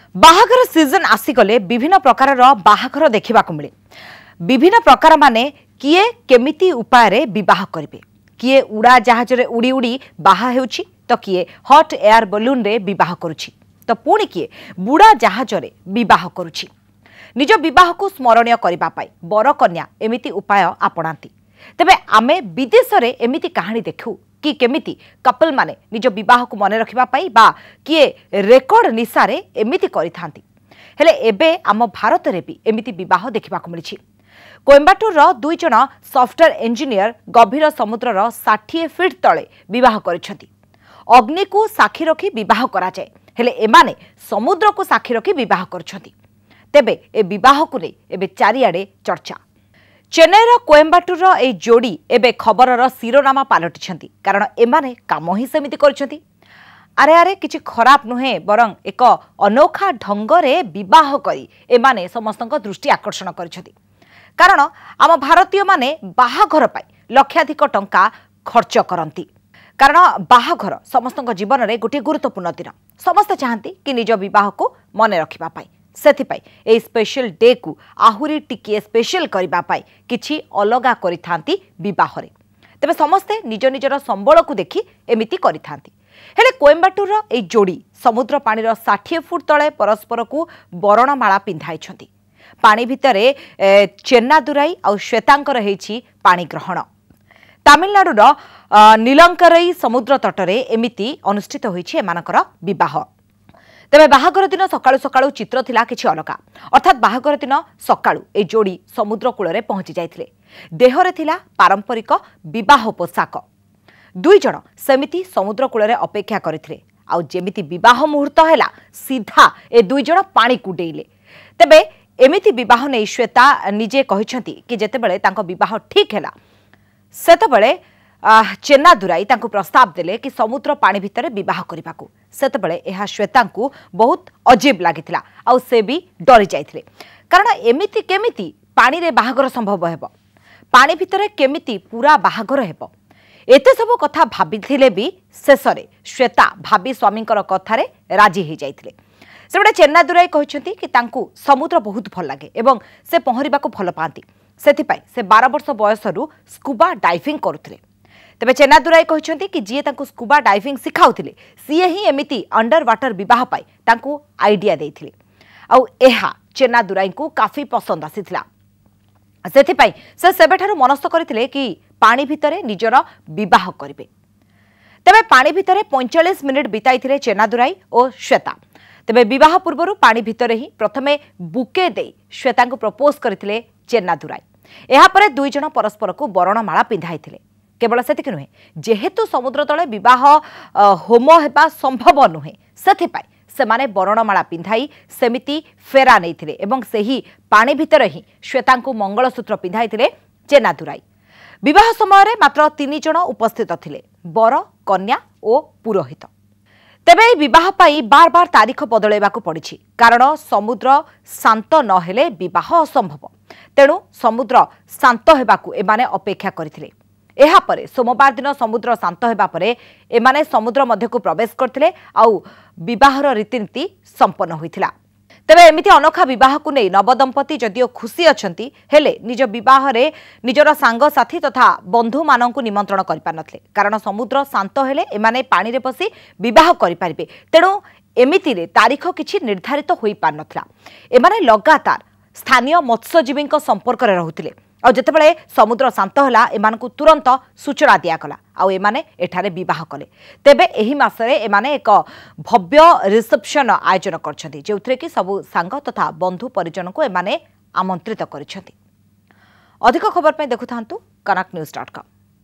बाहाघर season आसीगले विभिन्न प्रकार बाहाघर देखा मिले। विभिन्न प्रकार माने किए केमिति उपाय विवाह करेंगे, किए उड़ा जहाज रे उड़ी उड़ी बाहा हेउछि तो किए हॉट एयर बलून रे विवाह करुछि तो पुणी किए बुड़ा जहाज रे विवाह करुछि। निज विवाह को स्मरणीय करबा पाई बर कन्या एमिति उपाय आपणांती। तेबे आमे विदेश रे एमिति कहानी देखु कि केमिति कपल माने निज विवाह को मन रखिबा पाई बा किए रेकर्ड निशारे एमिति करिथांती। हेले एबे आम भारत रे भी एमिति विवाह देखिबा को मिलिछि। कोयम्बाटूर रो दुई जण सॉफ्टवेयर इंजीनियर गभीर समुद्र रो 60 फीट तले विवाह करिसथि। अग्नि को साक्षी रखी विवाह करा जाय, हेले एमाने समुद्र को साक्षी रखी विवाह करछथि। तेबे ए विवाह को नै एबे चारियाडे चर्चा। चेन्नईर कोयम्बाटूर ए जोड़ी एबे खबरर शिरोनामा पालटिछंती, कारण एमाने काम ही सेमिति करछंती। अरे अरे किछि खराब नुहे, बरं एक अनोखा ढंगरे विवाह करी एमाने समस्तक दृष्टि आकर्षण करछंती। कारण आम भारतीय माने बाहाघर पाई लक्षाधिक टंका खर्च करंती। कारण बाहाघर समस्तक जीवन में गोटे गुरुत्वपूर्ण दिन। समस्त चाहती कि निज विवाह को मन रखिबा पाई, सेथिपाई ए स्पेशल डे को आहुरी टिके स्पेशल करबा पाई किछि अलगा करिथांती विवाह रे। तबे समस्ते निज निजर संबल को देखि एमिति करिथांती। हेले कोयम्बाटूर ए जोड़ी समुद्र पानी 60 फुट तले परस्पर को बरणमाला पिंधाइछंती। पानी भितरे चेन्नादुराई और श्वेतांकर हेछि पानी ग्रहण। तमिलनाडुर नीलंकरई समुद्र तटरे एमिति अनुष्ठित होइछि एमानकर विवाह। तेबे बाहाघर दिन सकाळु सकाळु चित्र थिला किछि अलगा। अर्थात बाहाघर दिन सकाळु ए जोड़ी समुद्र कूଳରେ पहुंची जाइथिले। देहरे थिला पारंपरिक विवाह पोशाक। दुई जण सेमिति समुद्र कूଳରେ अपेक्षा करिथिले। आ जेमिति विवाह मुहूर्त हैला सीधा ए दुई जण पानी को डेइले। तेबे एमिति विवाह नै श्वेता निजे कहिसंती कि जेतेबेले तांको विवाह ठीक हैला सेतेबेले चेन्नादुराई तांको प्रस्ताव देले कि समुद्र पानी भितरे विवाह करिबाकू। सेतेबेले एहा श्वेतांकू बहुत अजीब लागिथिला आ से भी डरी जाइथिले। कारण एमिति केमिति पानी रे बाहाघर संभव हेबो, पानी भितरे केमिति पूरा बाहाघर हेबो, एते सब कथा भाबिथिले भी शेषरे श्वेता भाबी स्वामींकर कथारे राजी हो जाइथिले। सेबडे चेन्नादुराई कहिसंती कि तांकू समुद्र बहुत भल लागे एवं से पहरिबाकू भल पाती। सेथिपाई से 12 वर्ष बयसरू स्कूबा डाइविंग करुथिले। तेबे चेन्नादुराई कहिसंती कि जिए तांकू स्कूबा डाइविंग सिखाउथिले सीए ही एमिति अंडर वाटर विवाह पाई तांकू आइडिया देइथिले। आउ एहा चेन्नादुराई को काफी पसंद आसीथिला। सेथिपाई से सेबेठारु मनस्थ करथिले कि पानी भितरे निजर विवाह करिवे। तेबे पानी भितरे 45 मिनिट बिताइथिले चेन्नादुराई और श्वेता। तेबे विवाह पूर्व पानी भितरे ही प्रथमे बुके दे श्वेता को प्रपोज करथिले चेन्नादुराई। एहा परे दुई जण परस्पर को बरणमाला पिंधाइथिले। केवल सेतिक नुहे, जेहेतु समुद्र तले विवाह होम हेबा संभव नुहे सेथिपाई सेमाने बरणमाला पिंधाई सेमिति फेरा नैथिले एवं सेही पानी भितरे ही श्वेता को मंगलसूत्र पिंधाइथिले चेन्नादुराई। विवाह समय मात्र 3 जण उपस्थित थिले, बर कन्या और पुरोहित। तेबे विवाह पाई बार बार तारीख बदलैबाकू पड़िछि, कारण समुद्र शांत न हेले विवाह असंभव। तेणु समुद्र शांत हेबाकू एमाने अपेक्षा करथिले। एहा परे सोमवार दिन समुद्र शांत हेबा परे एमाने समुद्र मध्य को प्रवेश करथिले आउ विवाहर रीतिनीति संपन्न होइथिला। तेबे एमिति अनोखा विवाह को नै नवदंपति जदिओ खुशी अछंती, हेले निज विवाह रे निजर सांग साथी तथा बंधु माननकु निमंत्रण करि पारनथले। कारण समुद्र शांत हेले एमाने पानी रे पसी विवाह करि पारिबे। तेणु एमिति रे तारीख किछि निर्धारित होई पारनथला। एमाने लगातार स्थानीय मत्स्यजीवी संपर्क रे रहुथिले। और जेतेबेले समुद्र शांत होला एमानकु तुरंत सूचना दिया गला आउ एमाने एठारे विवाह कले। तेबे एही मासरे एमाने एक भव्य रिसेप्शन आयोजन करछथि, जेउथरे कि सबु सांग तथा बंधु परिजन को एमाने आमंत्रित करछथि। अधिक खबर पे देखुथांतु कनक न्यूज.com।